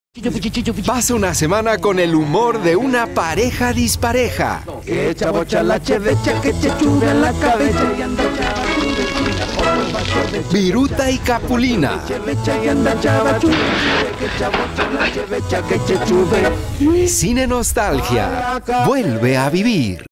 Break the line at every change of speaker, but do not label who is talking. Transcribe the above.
Pasa una semana con el humor de una pareja dispareja. Viruta y Capulina. Cine Nostalgia. Vuelve a vivir.